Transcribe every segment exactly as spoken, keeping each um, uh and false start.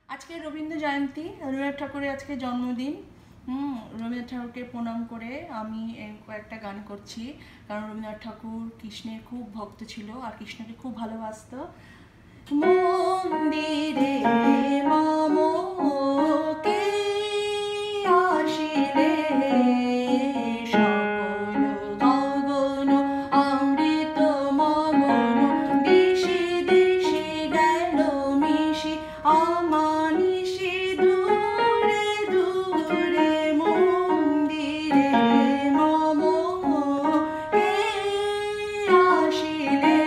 আজকে রবীন্দ্র জয়ন্তী, রবীন্দ্রনাথ ঠাকুরের আজকে জন্মদিন। হুম রবীন্দ্রনাথ ঠাকুরকে প্রণাম করে আমি কয়েকটা গান করছি, কারণ রবীন্দ্রনাথ ঠাকুর কৃষ্ণের খুব ভক্ত ছিল আর কৃষ্ণকে খুব ভালোবাসত। মন্দিরে মামকে আসিলে সকল গগন অমৃত মগন, দিশি দিশি গেল মিশি আমানিশি দূরে দূরে। মন্দিরে মামকে আসিলে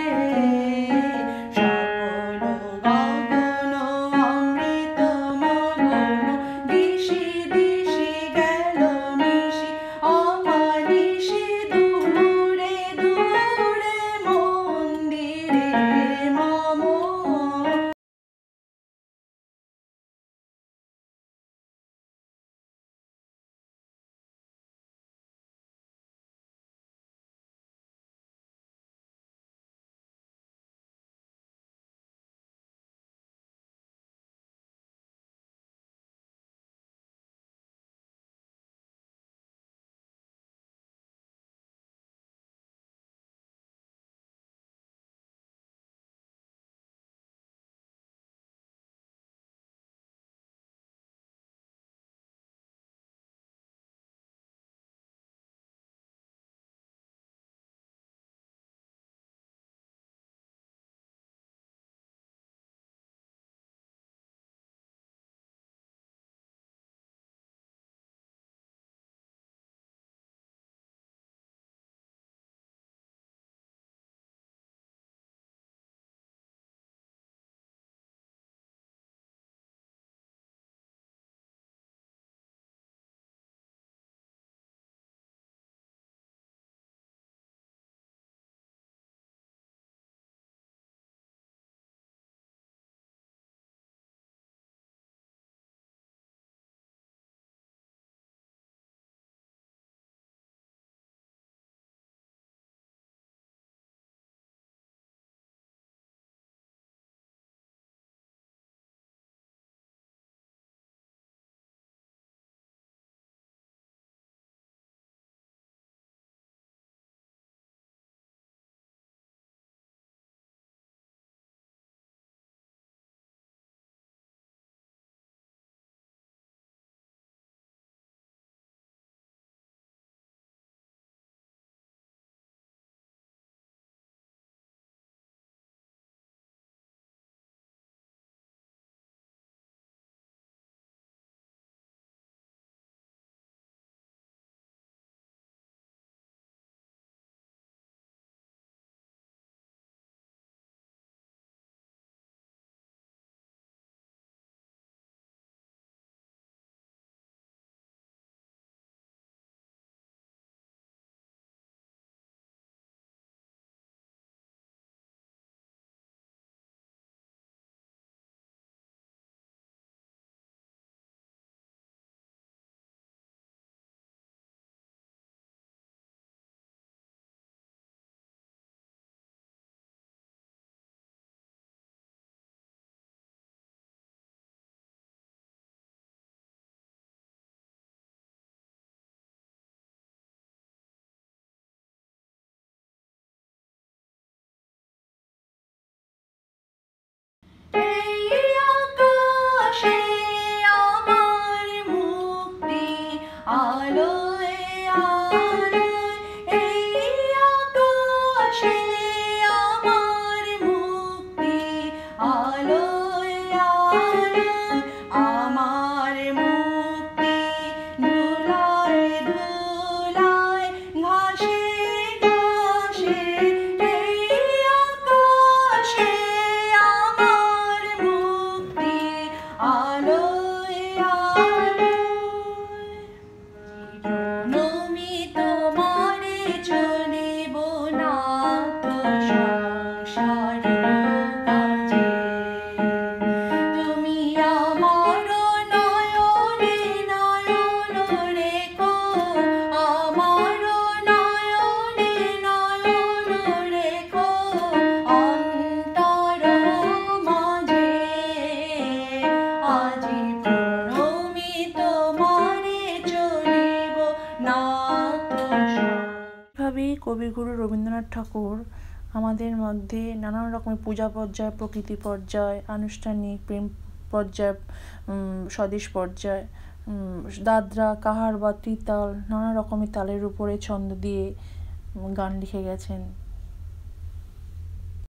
সকল গগন অমৃত মগন, দিশি দিশি গেল মিশি আমানিশি দূরে দূরে। মন্দিরে মাম এই আকাশে আমার মুক্তি আলোয় আলোয়, এই আকাশে আমার মুক্তি আলোয় আলোয়। আমার মুক্তি ধুলায় ধুলায় ঘাসে ঘাসে, এই আকাশে আমার মুক্তি আলোয় আলোয়। জনমী তোমারে চলিব না তো সংসার কাজে, তুমি কবিগুরু রবীন্দ্রনাথ ঠাকুর আমাদের মধ্যে নানান রকমের পূজা পর্যায়, প্রকৃতি পর্যায়, আনুষ্ঠানিক প্রেম পর্যায়, স্বদেশ পর্যায়, দাদরা, কাহার বা ত্রিতাল, নানা রকমের তালের উপরে ছন্দ দিয়ে গান লিখে গেছেন।